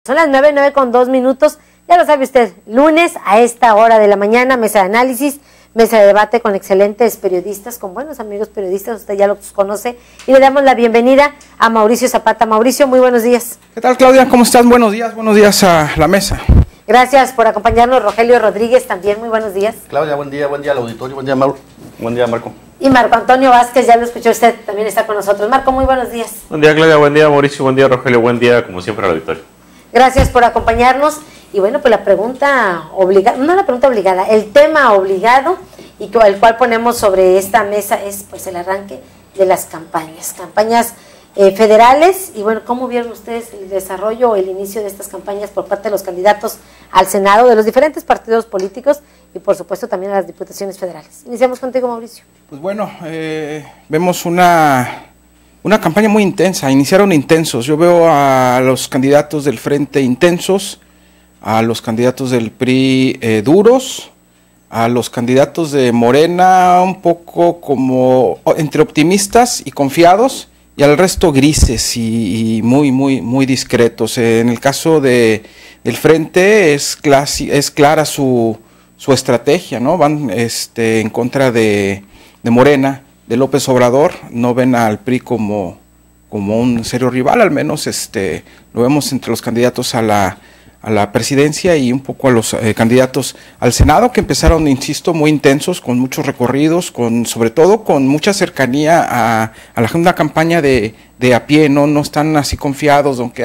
Son las 9:02. Ya lo sabe usted, lunes a esta hora de la mañana, mesa de análisis, mesa de debate con excelentes periodistas, con buenos amigos periodistas, usted ya los conoce. Y le damos la bienvenida a Mauricio Zapata. Mauricio, muy buenos días. ¿Qué tal, Claudia? ¿Cómo estás? Buenos días a la mesa. Gracias por acompañarnos, Rogelio Rodríguez, también muy buenos días. Claudia, buen día al auditorio, buen día, Marco. Y Marco Antonio Vázquez, ya lo escuchó usted, también está con nosotros. Marco, muy buenos días. Buen día, Claudia, buen día, Mauricio, buen día, Rogelio, buen día, como siempre, al auditorio. Gracias por acompañarnos. Y bueno, pues la pregunta obligada, no la pregunta obligada, el tema obligado y el cual ponemos sobre esta mesa es pues el arranque de las campañas federales. Y bueno, ¿cómo vieron ustedes el desarrollo o el inicio de estas campañas por parte de los candidatos al Senado de los diferentes partidos políticos y por supuesto también a las diputaciones federales? Iniciamos contigo, Mauricio. Pues bueno, vemos una campaña muy intensa, iniciaron intensos. Yo veo a los candidatos del Frente intensos, a los candidatos del PRI duros, a los candidatos de Morena un poco como entre optimistas y confiados, y al resto grises y muy discretos. En el caso del Frente es clara su estrategia, ¿no? Van en contra de Morena, de López Obrador, no ven al PRI como un serio rival, al menos lo vemos entre los candidatos a la presidencia y un poco a los candidatos al Senado, que empezaron, insisto, muy intensos, con muchos recorridos, sobre todo con mucha cercanía a una campaña de a pie, no están así confiados, aunque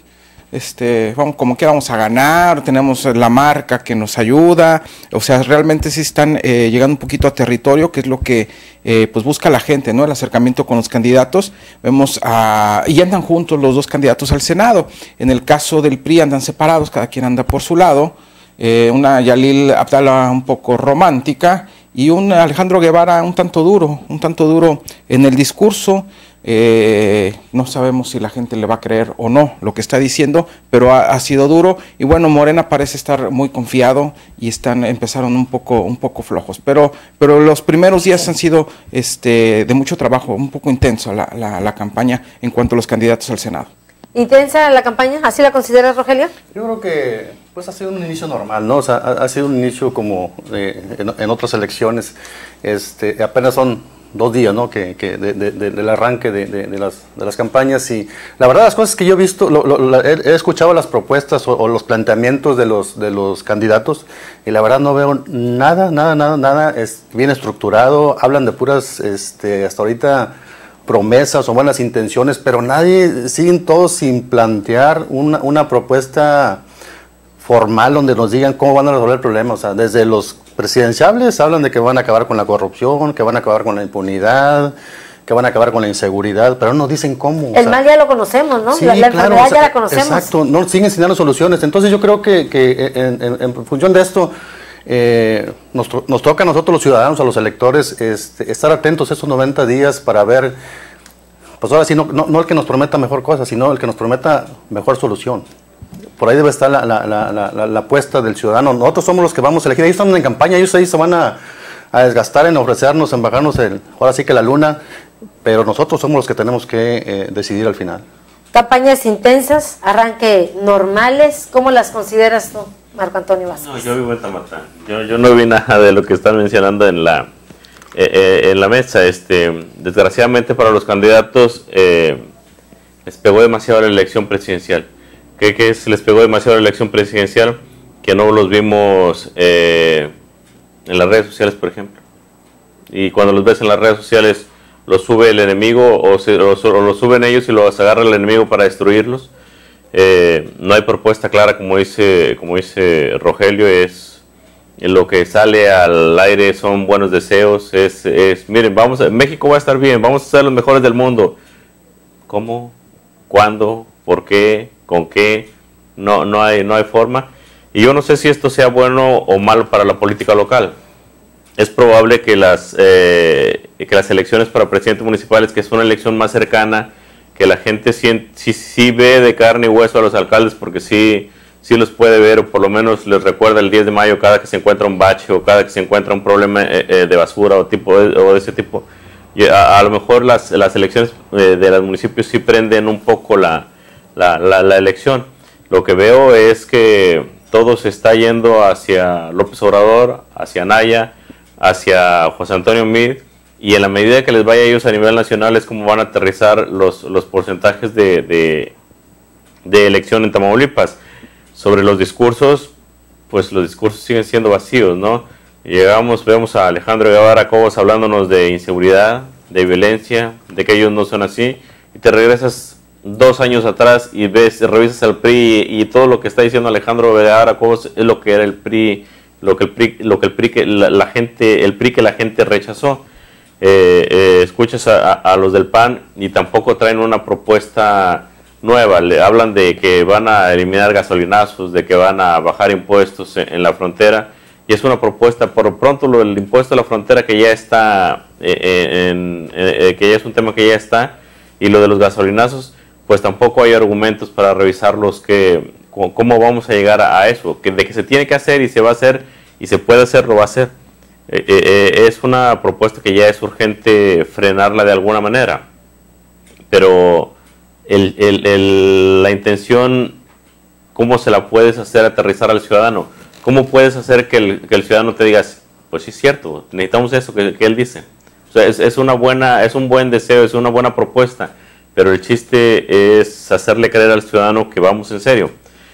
vamos, como que vamos a ganar, tenemos la marca que nos ayuda, o sea, realmente sí están llegando un poquito a territorio, que es lo que pues busca la gente, ¿no? El acercamiento con los candidatos. Vemos y andan juntos los dos candidatos al Senado. En el caso del PRI andan separados, cada quien anda por su lado, una Yalil Abdala un poco romántica y un Alejandro Guevara un tanto duro en el discurso. No sabemos si la gente le va a creer o no lo que está diciendo, pero ha sido duro. Y bueno, Morena parece estar muy confiado y empezaron un poco flojos, pero los primeros días han sido de mucho trabajo, un poco intenso la campaña en cuanto a los candidatos al Senado. ¿Intensa la campaña? ¿Así la consideras, Rogelio? Yo creo que pues ha sido un inicio normal, ¿no? O sea, ha sido un inicio como en otras elecciones. Apenas son 2 días, ¿no? Del arranque de las campañas, y la verdad las cosas que yo he visto, he escuchado las propuestas o los planteamientos de los candidatos, y la verdad no veo nada bien estructurado. Hablan de puras hasta ahorita promesas o buenas intenciones, pero siguen todos sin plantear una propuesta formal donde nos digan cómo van a resolver el problema. O sea, desde los presidenciables hablan de que van a acabar con la corrupción, que van a acabar con la impunidad, que van a acabar con la inseguridad, pero no nos dicen cómo. El mal ya lo conocemos, ¿no? Sí, la claro, enfermedad ya la conocemos. Exacto, no siguen sin darnos soluciones. Entonces yo creo que en función de esto, nos toca a nosotros los ciudadanos, a los electores, estar atentos estos 90 días para ver, pues ahora sí, no el que nos prometa mejor cosa, sino el que nos prometa mejor solución. Por ahí debe estar la apuesta del ciudadano. Nosotros somos los que vamos a elegir. Ellos están en campaña, ellos ahí se van a desgastar en ofrecernos, en bajarnos ahora sí que la luna, pero nosotros somos los que tenemos que decidir al final. Campañas intensas, arranque normales, ¿cómo las consideras tú, Marco Antonio Vázquez? No, yo vivo en Tamatán. Yo no vi nada de lo que están mencionando en la mesa. Desgraciadamente para los candidatos les pegó demasiado la elección presidencial. ¿Qué les pegó demasiado la elección presidencial? Que no los vimos en las redes sociales, por ejemplo. Y cuando los ves en las redes sociales, los sube el enemigo o los suben ellos y los agarra el enemigo para destruirlos. No hay propuesta clara, como dice Rogelio. Lo que sale al aire son buenos deseos. Miren, México va a estar bien, vamos a ser los mejores del mundo. ¿Cómo? ¿Cuándo? ¿Por qué? ¿Con qué? No hay forma. Y yo no sé si esto sea bueno o malo para la política local. Es probable que las elecciones para presidentes municipales, que es una elección más cercana, que la gente sí ve de carne y hueso a los alcaldes, porque sí los puede ver, o por lo menos les recuerda el 10 de mayo cada que se encuentra un bache o cada que se encuentra un problema de basura o de ese tipo. Y a lo mejor las elecciones de los municipios sí prenden un poco la elección. Lo que veo es que todo se está yendo hacia López Obrador, hacia Anaya, hacia José Antonio Meade, y en la medida que les vaya a ellos a nivel nacional es como van a aterrizar los porcentajes de elección en Tamaulipas. Sobre los discursos, pues los discursos siguen siendo vacíos, ¿no? Vemos a Alejandro Guevara Cobos hablándonos de inseguridad, de violencia, de que ellos no son así, y te regresas 2 años atrás y revisas al PRI y todo lo que está diciendo Alejandro Guevara Cobos es lo que era el PRI, el PRI que la gente rechazó. Escuchas a los del PAN y tampoco traen una propuesta nueva. Le hablan de que van a eliminar gasolinazos, de que van a bajar impuestos en la frontera, y es una propuesta. Por pronto lo del impuesto a la frontera que ya está que ya es un tema que ya está, y lo de los gasolinazos pues tampoco hay argumentos para revisarlos, cómo vamos a llegar a eso, de que se tiene que hacer y se va a hacer y se puede hacer, lo va a hacer. Es una propuesta que ya es urgente frenarla de alguna manera, pero la intención, ¿cómo se la puedes hacer aterrizar al ciudadano? ¿Cómo puedes hacer que el ciudadano te diga, pues sí es cierto, necesitamos eso que él dice? O sea, es un buen deseo, es una buena propuesta, pero el chiste es hacerle creer al ciudadano que vamos en serio.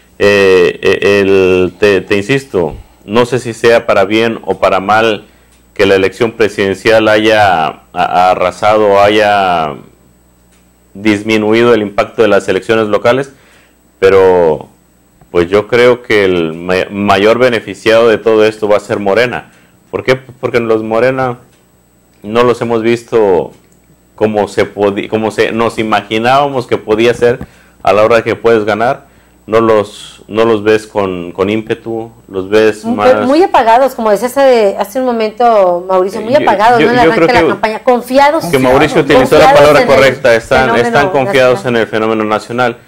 Te insisto, no sé si sea para bien o para mal que la elección presidencial haya arrasado, haya disminuido el impacto de las elecciones locales, pero pues yo creo que el mayor beneficiado de todo esto va a ser Morena. ¿Por qué? Porque los Morena no los hemos visto como nos imaginábamos que podía ser a la hora de que puedes ganar. No los ves con ímpetu, los ves muy apagados, como decías hace un momento, Mauricio, muy apagados, ¿no? En el arranque de la campaña, confiados. Que Mauricio utilizó la palabra correcta, están confiados en el fenómeno nacional.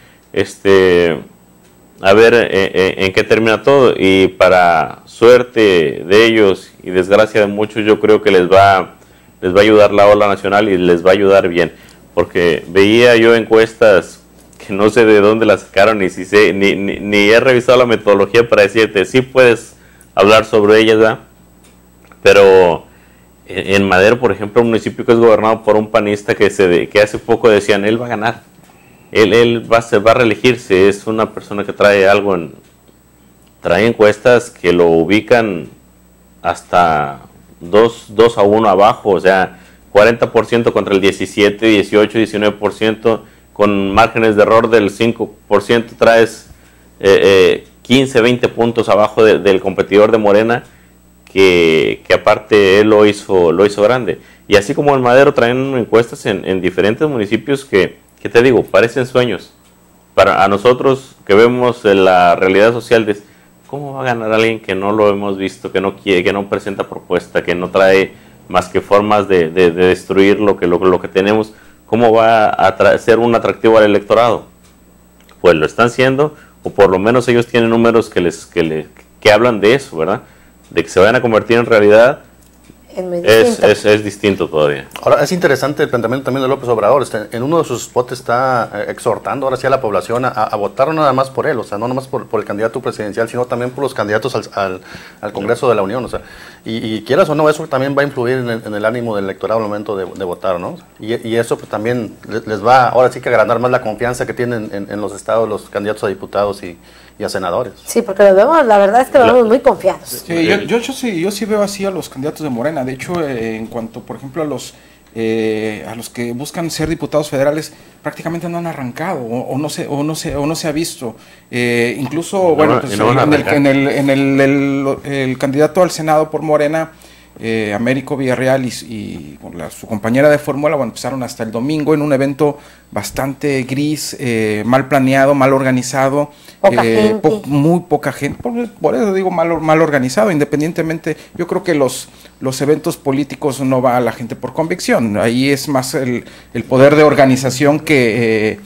A ver en qué termina todo, y para suerte de ellos y desgracia de muchos, yo creo que les va a ayudar la ola nacional y les va a ayudar bien, porque veía yo encuestas que no sé de dónde las sacaron, ni he revisado la metodología para decirte si puedes hablar sobre ellas, ¿verdad? Pero en Madero, por ejemplo, un municipio que es gobernado por un panista que hace poco decían, él va a ganar, él va a reelegirse, es una persona que trae encuestas que lo ubican hasta 2-1 abajo, o sea, 40% contra el 17, 18, 19%, con márgenes de error del 5%, traes 15, 20 puntos abajo del competidor de Morena, que aparte él lo hizo grande. Y así como en Madero traen encuestas en diferentes municipios que te digo, parecen sueños. A nosotros que vemos la realidad social de ¿cómo va a ganar alguien que no lo hemos visto, que no quiere, que no presenta propuesta, que no trae más que formas de destruir lo que tenemos? ¿Cómo va a ser un atractivo al electorado? Pues lo están siendo, o por lo menos ellos tienen números que hablan de eso, ¿verdad? De que se vayan a convertir en realidad. Es distinto todavía. Ahora, es interesante el planteamiento también de López Obrador. En uno de sus spots está exhortando ahora sí a la población a votar no nada más por él, o sea, no nada más por el candidato presidencial, sino también por los candidatos al Congreso de la Unión, o sea, y quieras o no, eso también va a influir en el ánimo del electorado al momento de votar, ¿no? Y eso pues también les va ahora sí que a agrandar más la confianza que tienen en los estados los candidatos a diputados y a senadores. Sí, porque lo vemos, la verdad es que lo vemos muy confiados. Sí, yo sí veo así a los candidatos de Morena. De hecho, en cuanto, por ejemplo, a los que buscan ser diputados federales, prácticamente no han arrancado o no se ha visto. Incluso, bueno, pues, el candidato al Senado por Morena, Américo Villarreal y su compañera de fórmula, bueno, empezaron hasta el domingo en un evento bastante gris, mal planeado, mal organizado, muy poca gente, por eso digo mal organizado. Independientemente, yo creo que los eventos políticos no va a la gente por convicción, ahí es más el poder de organización que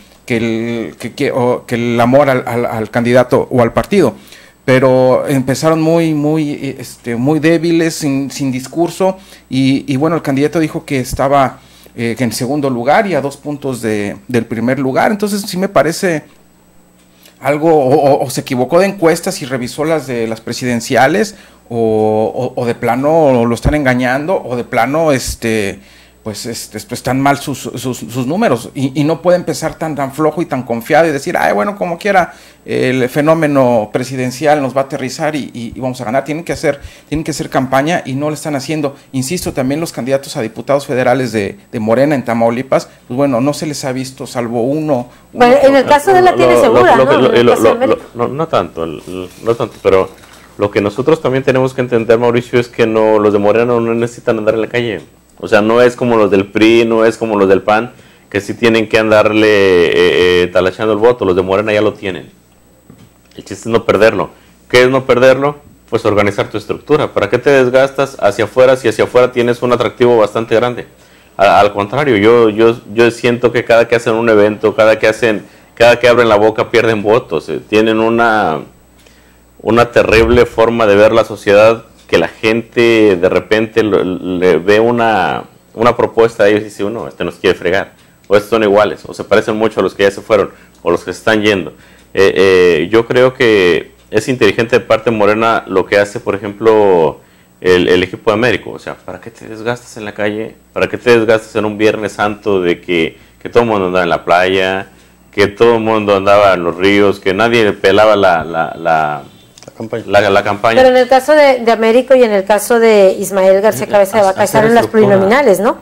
el amor al candidato o al partido. Pero empezaron muy débiles, sin discurso, y bueno, el candidato dijo que estaba en segundo lugar y a 2 puntos del primer lugar. Entonces sí me parece o se equivocó de encuestas y revisó las de las presidenciales, o de plano lo están engañando, o de plano pues están mal sus números, y no puede empezar tan flojo y tan confiado y decir, ay, bueno, como quiera, el fenómeno presidencial nos va a aterrizar y vamos a ganar. Tienen que hacer campaña, y no lo están haciendo. Insisto, también los candidatos a diputados federales de Morena en Tamaulipas, pues bueno, no se les ha visto, salvo uno. Bueno, en el caso de la tiene segura, ¿no? No tanto, pero lo que nosotros también tenemos que entender, Mauricio, es que los de Morena no necesitan andar en la calle. O sea, no es como los del PRI, no es como los del PAN, que sí tienen que andarle talachando el voto. Los de Morena ya lo tienen. El chiste es no perderlo. ¿Qué es no perderlo? Pues organizar tu estructura. ¿Para qué te desgastas hacia afuera si hacia afuera tienes un atractivo bastante grande? Al contrario, yo siento que cada que hacen un evento, cada que abren la boca pierden votos. Tienen una terrible forma de ver la sociedad, que la gente de repente le ve una propuesta a ellos y dice, uno, nos quiere fregar, o estos son iguales, o se parecen mucho a los que ya se fueron, o los que se están yendo. Yo creo que es inteligente de parte de Morena lo que hace, por ejemplo, el equipo de Américo. O sea, ¿para qué te desgastas en la calle? ¿Para qué te desgastas en un Viernes Santo de que todo el mundo andaba en la playa, que todo el mundo andaba en los ríos, que nadie pelaba la campaña? Pero en el caso de Américo y en el caso de Ismael García Cabeza de Vaca, están en las plurinominales, ¿no?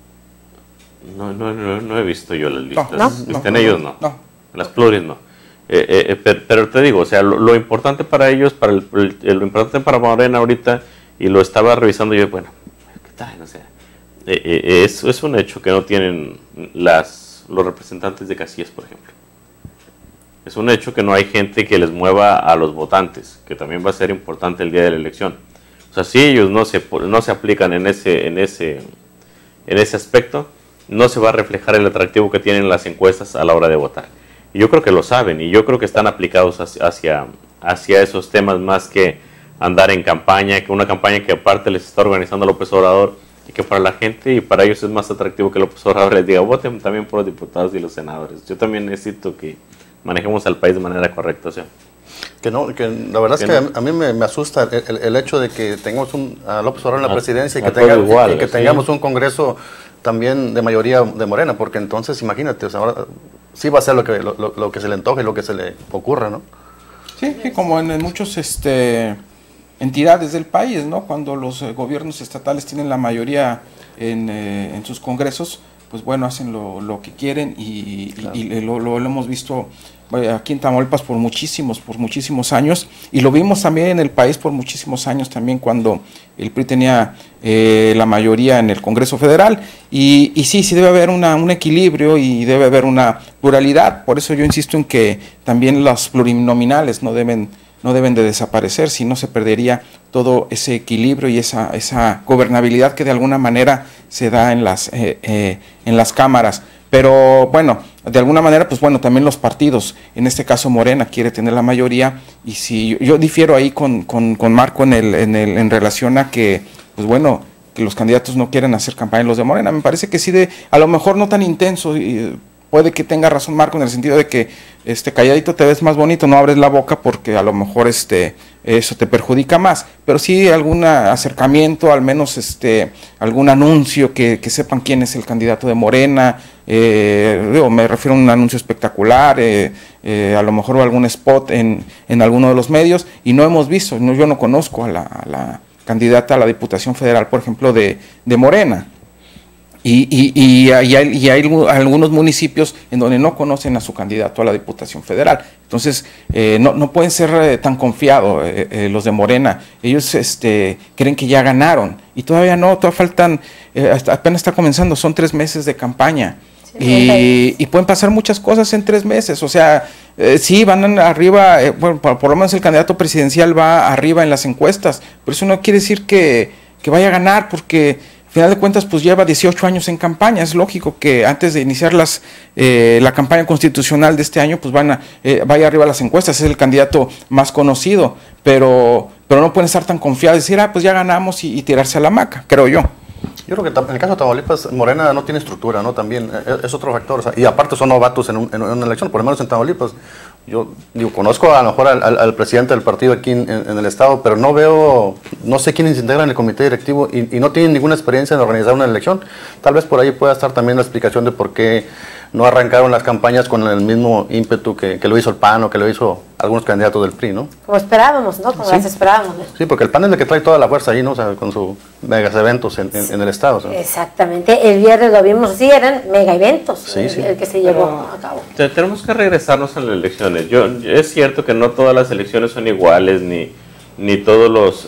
No he visto yo las listas. ¿No? En ellos no. En las pluris no. Pero te digo, o sea, lo importante para ellos, lo importante para Morena ahorita, y lo estaba revisando yo, bueno, ¿qué tal? O sea, es un hecho que no tienen los representantes de casillas, por ejemplo. Es un hecho que no hay gente que les mueva a los votantes, que también va a ser importante el día de la elección. O sea, si ellos no se aplican en ese aspecto, no se va a reflejar el atractivo que tienen las encuestas a la hora de votar. Y yo creo que lo saben, y yo creo que están aplicados hacia esos temas, más que andar en campaña, que una campaña que aparte les está organizando López Obrador, y que para la gente y para ellos es más atractivo que López Obrador les diga, voten también por los diputados y los senadores. Yo también necesito que manejemos al país de manera correcta. O sea, que la verdad es que a mí me asusta el hecho de que tengamos a López Obrador en la presidencia, y que tengamos un Congreso también de mayoría de Morena, porque entonces imagínate, o sea, ahora sí va a ser lo que se le antoje, lo que se le ocurra, ¿no? Sí, como en muchos entidades del país, ¿no? Cuando los gobiernos estatales tienen la mayoría en sus congresos, pues bueno, hacen lo que quieren, y lo hemos visto aquí en Tamaulipas por muchísimos años, y lo vimos también en el país por muchísimos años también, cuando el PRI tenía la mayoría en el Congreso Federal, y sí debe haber un equilibrio, y debe haber una pluralidad. Por eso yo insisto en que también los plurinominales no deben de desaparecer, si no se perdería todo ese equilibrio y esa gobernabilidad que de alguna manera se da en las cámaras. Pero bueno, de alguna manera, pues bueno, también los partidos, en este caso Morena quiere tener la mayoría, y si yo difiero ahí con Marco en relación a que, pues bueno, que los candidatos no quieren hacer campaña en los de Morena. Me parece que sí, a lo mejor no tan intenso, y puede que tenga razón Marco en el sentido de que calladito te ves más bonito, no abres la boca, porque a lo mejor eso te perjudica más, pero sí algún acercamiento, al menos algún anuncio que sepan quién es el candidato de Morena. Me refiero a un anuncio espectacular, a lo mejor algún spot en alguno de los medios, y no hemos visto, yo no conozco a la candidata a la Diputación Federal, por ejemplo, de Morena. Y hay algunos municipios en donde no conocen a su candidato a la Diputación Federal. Entonces, no pueden ser tan confiados los de Morena. Ellos creen que ya ganaron, y todavía no, todavía faltan, apenas está comenzando, son 3 meses de campaña. Sí, y pueden pasar muchas cosas en 3 meses. O sea, sí, van arriba, bueno, por lo menos el candidato presidencial va arriba en las encuestas, pero eso no quiere decir que vaya a ganar, porque al final de cuentas pues lleva 18 años en campaña. Es lógico que antes de iniciar la campaña constitucional de este año pues vaya arriba las encuestas, es el candidato más conocido, pero no pueden estar tan confiados, decir, pues ya ganamos, y tirarse a la hamaca, creo yo. Yo creo que en el caso de Tamaulipas, Morena no tiene estructura, ¿no? También es otro factor, o sea, y aparte son novatos en una elección, por lo menos en Tamaulipas. Yo digo, conozco a lo mejor al presidente del partido aquí en el estado, pero no sé quiénes integran el comité directivo y no tienen ninguna experiencia en organizar una elección. Tal vez por ahí pueda estar también la explicación de por qué no arrancaron las campañas con el mismo ímpetu que lo hizo el PAN o que lo hizo algunos candidatos del PRI, ¿no? Como esperábamos, ¿no? Como las esperábamos, ¿no? Sí, porque el PAN es el que trae toda la fuerza ahí, ¿no? O sea, con sus megas eventos en el estado, ¿sabes? Exactamente, el viernes lo vimos así, eran mega eventos el que se llevó a cabo. Tenemos que regresarnos a las elecciones. Es cierto que no todas las elecciones son iguales, ni todos los...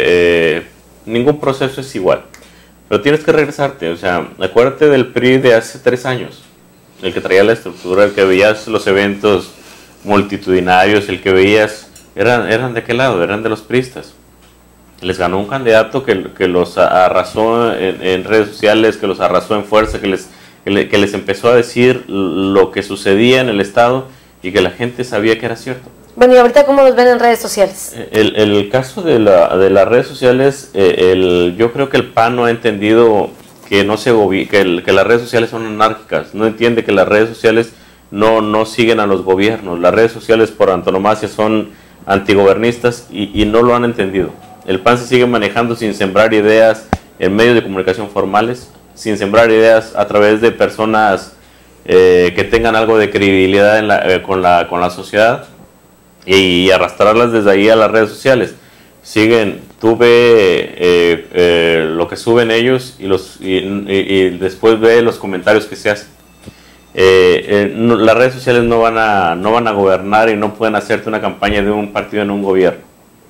ningún proceso es igual. Pero tienes que regresarte, o sea, acuérdate del PRI de hace 3 años. El que traía la estructura, el que veías los eventos multitudinarios, el que veías, eran de qué lado, eran de los priistas. Les ganó un candidato que los arrasó en redes sociales, que los arrasó en fuerza, que les empezó a decir lo que sucedía en el estado y que la gente sabía que era cierto. Bueno, ¿y ahorita cómo los ven en redes sociales? El caso de las redes sociales, yo creo que el PAN no ha entendido que las redes sociales son anárquicas, no entiende que las redes sociales no siguen a los gobiernos, las redes sociales por antonomasia son antigobernistas y no lo han entendido. El PAN se sigue manejando sin sembrar ideas en medios de comunicación formales, sin sembrar ideas a través de personas que tengan algo de credibilidad con la sociedad y arrastrarlas desde ahí a las redes sociales. Tú ve lo que suben ellos y después ve los comentarios que se hacen. Las redes sociales no van a gobernar y no pueden hacerte una campaña de un partido en un gobierno.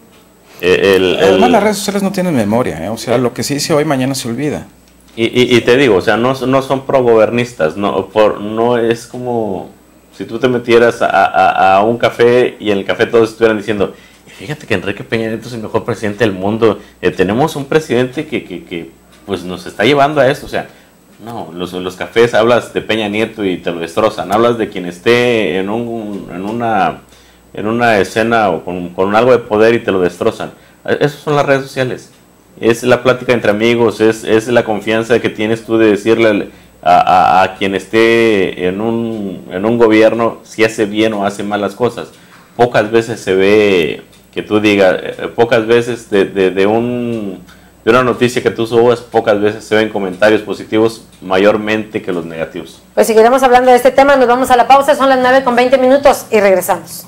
Además las redes sociales no tienen memoria, o sea, lo que se dice hoy mañana se olvida. Y te digo, o sea, no son progobernistas, no es como si tú te metieras a un café y en el café todos estuvieran diciendo: fíjate que Enrique Peña Nieto es el mejor presidente del mundo, tenemos un presidente que pues nos está llevando a esto. O sea, no, los cafés hablas de Peña Nieto y te lo destrozan, hablas de quien esté en una escena o con algo de poder y te lo destrozan. Esas son las redes sociales, es la plática entre amigos, es la confianza que tienes tú de decirle a quien esté en un gobierno si hace bien o hace mal las cosas. Pocas veces se ve que tú digas, pocas veces de una noticia que tú subas, pocas veces se ven comentarios positivos mayormente que los negativos. Pues seguiremos hablando de este tema, nos vamos a la pausa, son las 9:20 y regresamos.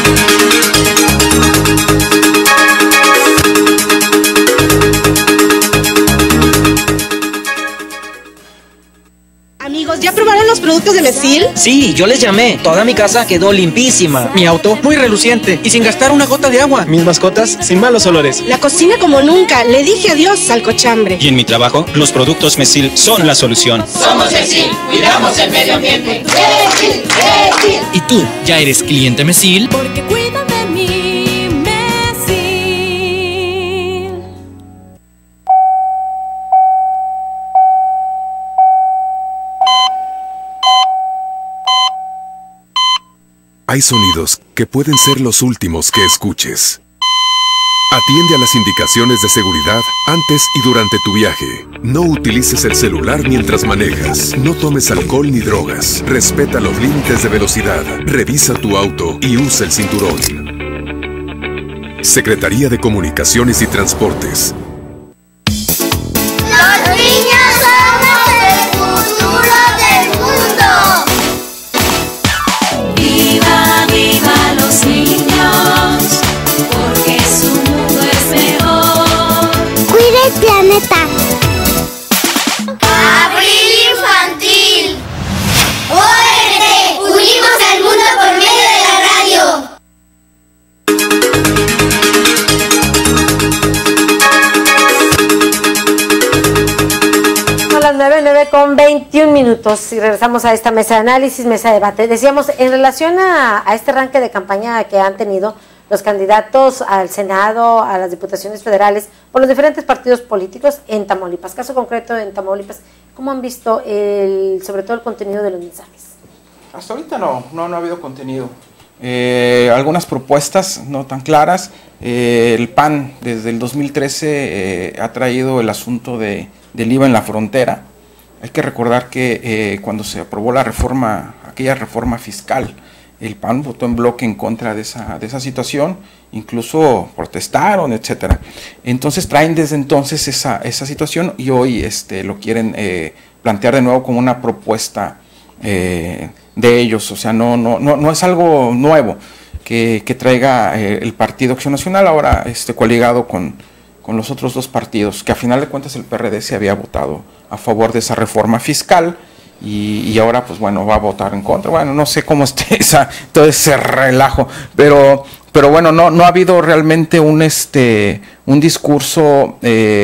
Amigos, ¿ya probaron los productos de Mesil? Sí, yo les llamé. Toda mi casa quedó limpísima. Mi auto muy reluciente y sin gastar una gota de agua. Mis mascotas sin malos olores. La cocina como nunca. Le dije adiós al cochambre. Y en mi trabajo, los productos Mesil son la solución. Somos Mesil, cuidamos el medio ambiente. Mesil, Mesil. ¿Y tú ya eres cliente Mesil? Porque cuida de mí, Mesil. Hay sonidos que pueden ser los últimos que escuches. Atiende a las indicaciones de seguridad antes y durante tu viaje. No utilices el celular mientras manejas. No tomes alcohol ni drogas. Respeta los límites de velocidad. Revisa tu auto y usa el cinturón. Secretaría de Comunicaciones y Transportes. ¡Los niños somos el futuro del mundo! ¡Viva, viva los niños! Porque su mundo es mejor. ¡Cuida el planeta! ¡Abril infantil! ¡ORT! ¡Unimos al mundo por medio de la radio! Son las 9:21 y regresamos a esta mesa de análisis, mesa de debate. Decíamos, en relación a este arranque de campaña que han tenido los candidatos al Senado, a las diputaciones federales, por los diferentes partidos políticos en Tamaulipas, caso concreto en Tamaulipas, ¿cómo han visto sobre todo el contenido de los mensajes? Hasta ahorita no ha habido contenido. Algunas propuestas no tan claras. El PAN desde el 2013 ha traído el asunto del IVA en la frontera. Hay que recordar que cuando se aprobó aquella reforma fiscal, el PAN votó en bloque en contra de esa situación, incluso protestaron, etcétera. Entonces traen desde entonces esa situación y hoy lo quieren plantear de nuevo como una propuesta de ellos. O sea, no es algo nuevo que traiga el Partido Acción Nacional, ahora coaligado con los otros dos partidos, que a final de cuentas el PRD se había votado a favor de esa reforma fiscal. Y ahora pues bueno, va a votar en contra. Bueno, no sé cómo esté todo ese relajo, pero bueno, no ha habido realmente un discurso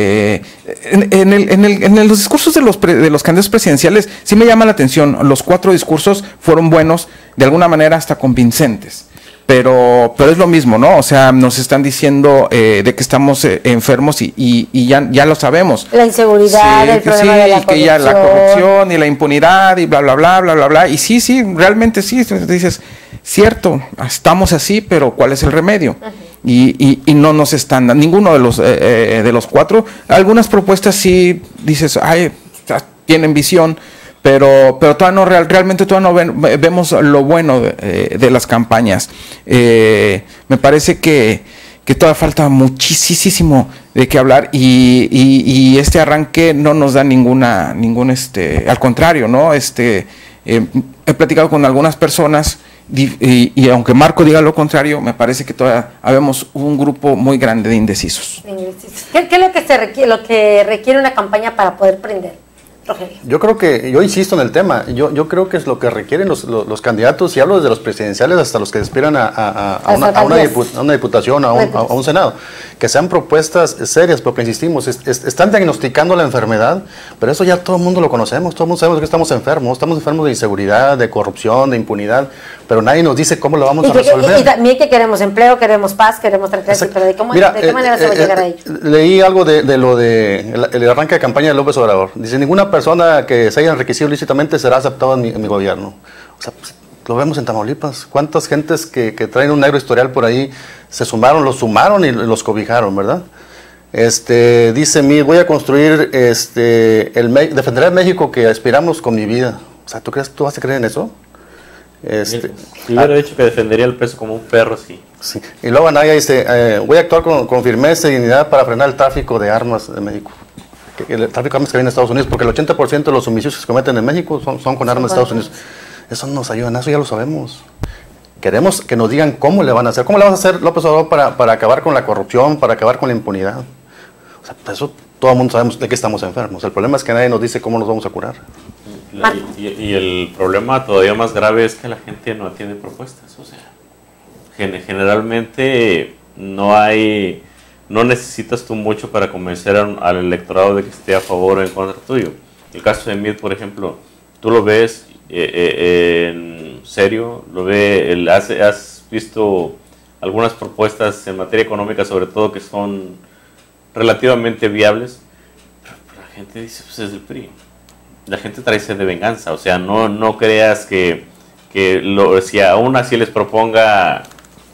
en los discursos de los candidatos presidenciales. Sí me llama la atención, los 4 discursos fueron buenos, de alguna manera hasta convincentes. Pero es lo mismo, ¿no? O sea, nos están diciendo de que estamos enfermos y ya lo sabemos. La inseguridad, el problema de la corrupción. Que ya la corrupción y la impunidad y bla, bla, bla, bla, bla, bla. Y sí, realmente sí, dices, cierto, estamos así, pero ¿cuál es el remedio? Y no nos están dando, ninguno de los 4. Algunas propuestas sí, dices, tienen visión, pero todavía no, realmente todavía no vemos lo bueno de las campañas. Me parece que todavía falta muchísimo de qué hablar y este arranque no nos da ningún al contrario, ¿no? He platicado con algunas personas y aunque Marco diga lo contrario, me parece que todavía habemos un grupo muy grande de indecisos. ¿Qué es lo que requiere una campaña para poder prender? Rogelio. Yo creo que, yo insisto en el tema, yo creo que es lo que requieren los candidatos, y hablo desde los presidenciales hasta los que aspiran a una diputación, a un senado, que sean propuestas serias, porque insistimos, están diagnosticando la enfermedad, pero eso ya todo el mundo lo conocemos, todo el mundo sabemos que estamos enfermos de inseguridad, de corrupción, de impunidad, pero nadie nos dice cómo lo vamos a resolver. Y también que queremos empleo, queremos paz, queremos tranquilidad, pero ¿de qué manera se va a llegar a ello? Leí algo de el arranque de campaña de López Obrador. Dice, ninguna persona que se haya enriquecido lícitamente será aceptada en mi gobierno. O sea, pues, lo vemos en Tamaulipas. ¿Cuántas gentes que traen un negro historial por ahí los sumaron y los cobijaron, verdad? Dice, voy a construir, defenderé a México que aspiramos con mi vida. O sea, ¿tú vas a creer en eso? Si hubiera dicho que defendería el peso como un perro, sí. Y luego Anaya dice, voy a actuar con firmeza y dignidad para frenar el tráfico de armas de México. El tráfico de armas que viene de Estados Unidos, porque el 80% de los homicidios que se cometen en México son con armas de Estados Unidos. Eso no nos ayuda, eso ya lo sabemos. Queremos que nos digan cómo le van a hacer. ¿Cómo le vas a hacer López Obrador para acabar con la corrupción, para acabar con la impunidad? O sea, eso todo el mundo sabemos de que estamos enfermos. El problema es que nadie nos dice cómo nos vamos a curar. Y el problema todavía más grave es que la gente no tiene propuestas. O sea, generalmente no necesitas tú mucho para convencer al electorado de que esté a favor o en contra tuyo. El caso de Meade, por ejemplo, tú lo ves en serio, has visto algunas propuestas en materia económica, sobre todo, que son relativamente viables, pero la gente dice, pues es del PRI. La gente trae sed de venganza, o sea, no creas que si aún así les proponga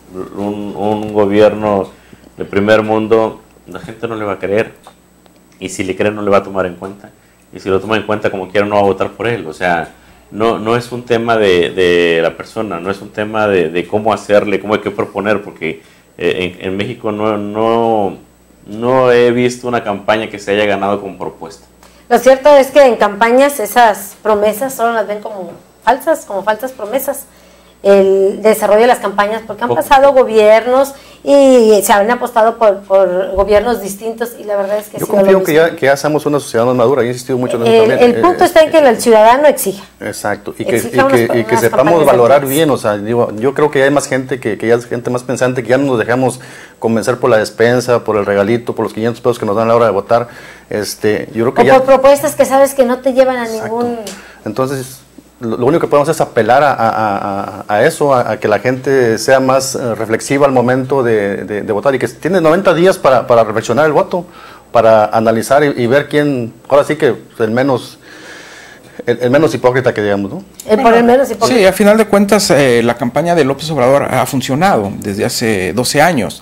un gobierno de primer mundo, la gente no le va a creer, y si le cree no le va a tomar en cuenta, y si lo toma en cuenta como quiera no va a votar por él. O sea, no es un tema de la persona, no es un tema de cómo hacerle, cómo hay que proponer, porque en México no he visto una campaña que se haya ganado con propuesta. Lo cierto es que en campañas esas promesas solo las ven como falsas promesas. El desarrollo de las campañas, porque han pasado gobiernos y se han apostado por gobiernos distintos, y la verdad es que yo confío que ya seamos una sociedad más madura. Yo he insistido mucho en eso también. El punto está en que el ciudadano exija. Exacto, y que sepamos valorar bien. O sea, yo creo que hay más gente, que ya es gente más pensante, que ya no nos dejamos convencer por la despensa, por el regalito, por los 500 pesos que nos dan a la hora de votar. Yo creo que por propuestas que sabes que no te llevan a ningún... Entonces, lo único que podemos es apelar a eso, a que la gente sea más reflexiva al momento de votar, y que tiene 90 días para reflexionar el voto, para analizar y ver quién, ahora sí que el menos hipócrita que digamos, ¿no? Por el menos hipócrita. Sí, a final de cuentas la campaña de López Obrador ha funcionado desde hace 12 años.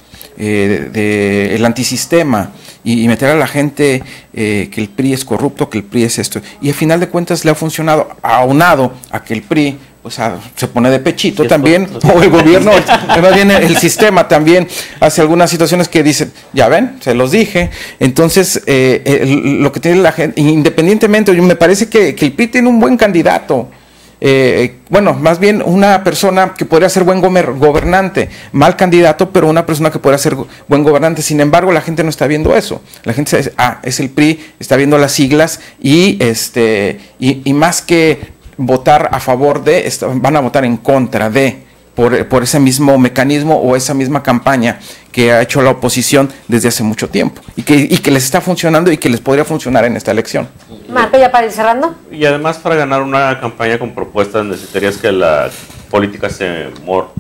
El antisistema y meter a la gente que el PRI es corrupto, que el PRI es esto, y al final de cuentas le ha funcionado, aunado a que el PRI pues se pone de pechito también, o el gobierno, más bien el sistema también hace algunas situaciones que dicen, ya ven, se los dije. Entonces, lo que tiene la gente, independientemente, me parece que el PRI tiene un buen candidato. Bueno, más bien una persona que podría ser buen gobernante, mal candidato, pero una persona que podría ser buen gobernante. Sin embargo, la gente no está viendo eso. La gente dice, es el PRI, está viendo las siglas y más que votar a favor de, van a votar en contra de, por ese mismo mecanismo o esa misma campaña que ha hecho la oposición desde hace mucho tiempo y que les está funcionando y que les podría funcionar en esta elección. Marco, ya para ir cerrando. Y además, para ganar una campaña con propuestas necesitarías que la política se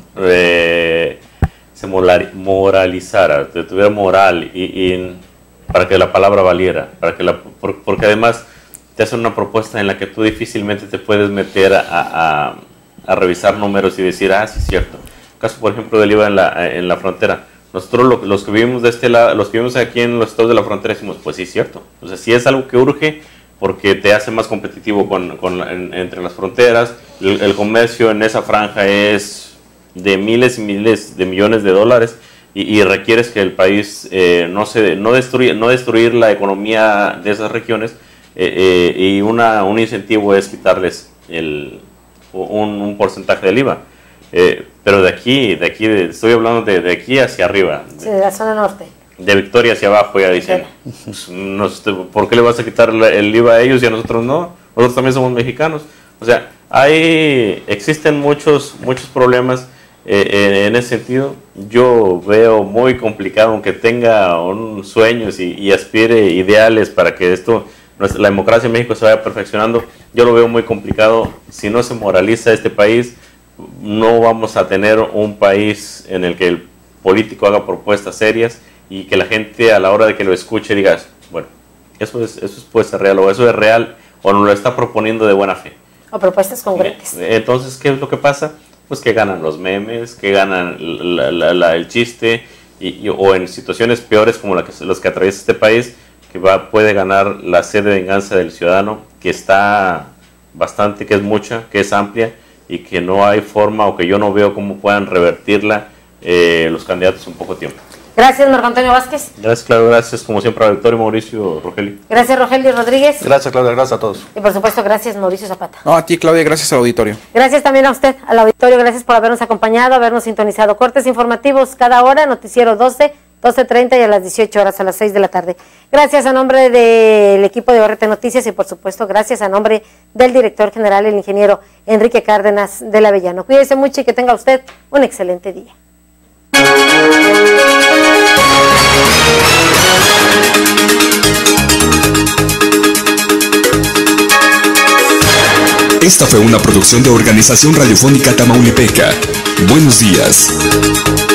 moralizara, tuviera moral y para que la palabra valiera, porque además te hacen una propuesta en la que tú difícilmente te puedes meter a revisar números y decir, sí es cierto. Caso, por ejemplo, del IVA en la frontera. Nosotros los que vivimos de este lado, los que vivimos aquí en los estados de la frontera, decimos, pues sí es cierto. O sea, sí es algo que urge porque te hace más competitivo entre las fronteras. El comercio en esa franja es de miles y miles de millones de dólares y requieres que el país no destruir la economía de esas regiones. Y un incentivo es quitarles un porcentaje del IVA. Pero de aquí estoy hablando de aquí hacia arriba. Sí, de la zona norte. De Victoria hacia abajo ya dicen, ¿por qué le vas a quitar el IVA a ellos y a nosotros no? Nosotros también somos mexicanos. O sea, existen muchos problemas en ese sentido. Yo veo muy complicado, aunque tenga sueños y aspire ideales para que la democracia en México se vaya perfeccionando, yo lo veo muy complicado. Si no se moraliza este país, no vamos a tener un país en el que el político haga propuestas serias y que la gente a la hora de que lo escuche diga, bueno, eso puede ser real, o eso es real, o nos lo está proponiendo de buena fe. O propuestas congruentes. Entonces, ¿qué es lo que pasa? Pues que ganan los memes, que ganan el chiste, o en situaciones peores como los que atraviesa este país, que puede ganar la sed de venganza del ciudadano, que está bastante, que es mucha, que es amplia, y que no hay forma, o que yo no veo cómo puedan revertirla los candidatos en poco tiempo. Gracias, Marco Antonio Vázquez. Gracias, Claudia. Gracias, como siempre, a Victoria, Mauricio, Rogelio. Gracias, Rogelio Rodríguez. Gracias, Claudia. Gracias a todos. Y por supuesto, gracias, Mauricio Zapata. No, a ti, Claudia. Gracias al auditorio. Gracias también a usted, al auditorio. Gracias por habernos acompañado, habernos sintonizado. Cortes informativos cada hora, noticiero 12:30 y a las 18 horas, a las 6 de la tarde. Gracias a nombre del equipo de ORT Noticias y por supuesto gracias a nombre del director general, el ingeniero Enrique Cárdenas del Avellano. Cuídese mucho y que tenga usted un excelente día. Esta fue una producción de Organización Radiofónica Tamaulipeca. Buenos días.